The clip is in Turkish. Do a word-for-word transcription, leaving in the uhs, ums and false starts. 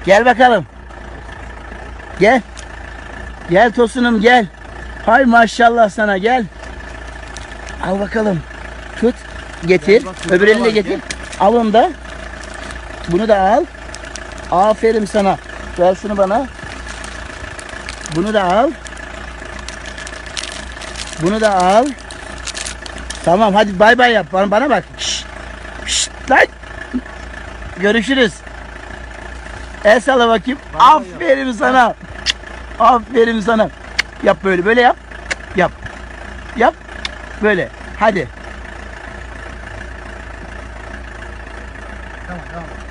Gel bakalım. Gel. Gel Tosunum gel. Hay maşallah sana gel. Al bakalım. Tut. Getir. Bak, Öbür elini de var, getir. gel. Al onu da. Bunu da al. Aferin sana. Ver şunu bana. Bunu da al. Bunu da al. Tamam hadi bay bay yap. Bana, bana bak. Şşt. Şşt lan. Görüşürüz. El salla bakayım. Bay bay Aferin yap. Sana. Aferin sana. Yap böyle böyle yap. Yap. Yap. Böyle. Hadi. Tamam tamam.